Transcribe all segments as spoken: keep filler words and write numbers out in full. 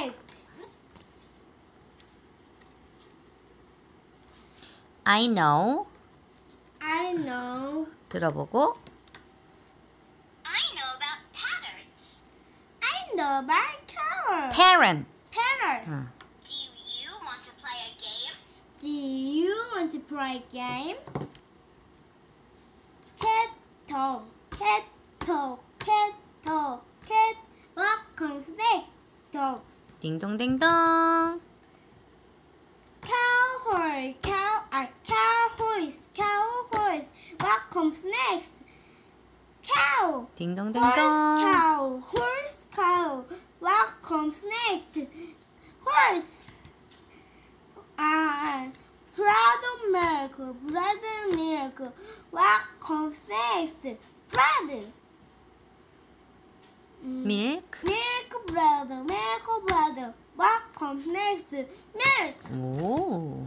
next? I know. I know. 들어보고. I know about patterns. I know about colors. Parent. Parents. 응. Do you want to play a game? Do you want to play a game? Cat, dog, cat, dog, cat, dog, cat. What comes next? Dog. 딩동댕동. Cow, horse, cow, uh, cow, horse, cow, horse. What comes next? Cow. Horse, 딩동댕동. cow, horse, cow. What comes next? Horse. Ah, bread milk, bread milk. What comes next? Bread. Mm, Milk. Milk bread, milk bread. What comes next? Milk. 오.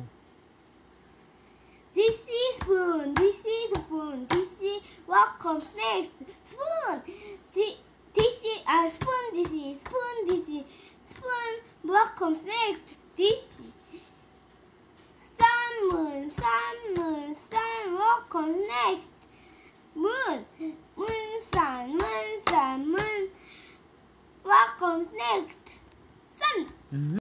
This is spoon. This is spoon. This is what comes next. Spoon. Thi- This is a spoon. This is spoon. This is spoon. What comes next? This. Sun, moon, sun, moon, sun. What comes next? Moon. Moon, sun, moon, sun, moon. What comes next? Sun. 음.